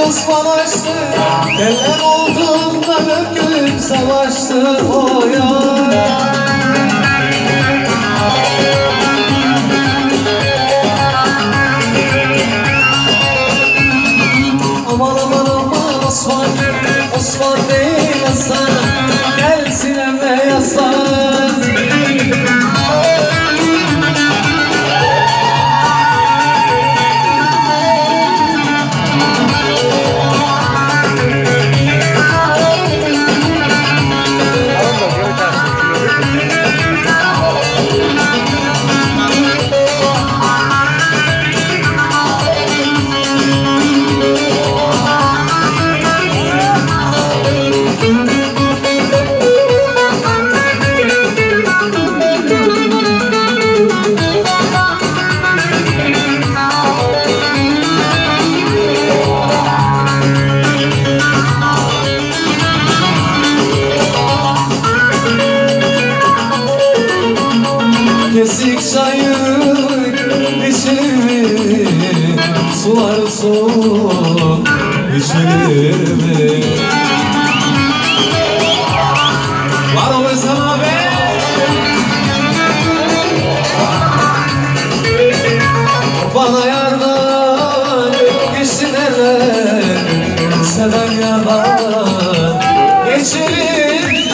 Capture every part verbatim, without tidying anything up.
osman açtı, eller olduğunda dökülüp savaştı o yar. Aman aman aman Osman, Osman değil Hasan, gelsin emme yaslan. Kesik çayır içilir, sular soğuk içilir. Var o sana be. Bana yardan geçsin eller, seven yardan geçilir.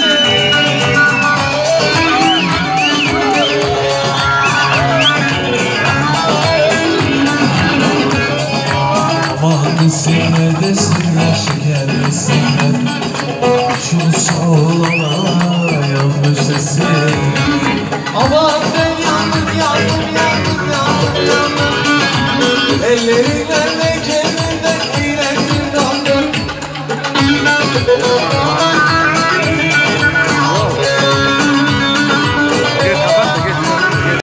Desinler desinler şeker desinler, şu solana yanlış desin. Aman ben yandım yandım yandım yandım yandım, ellerinden de kendinden iğrendim yandım.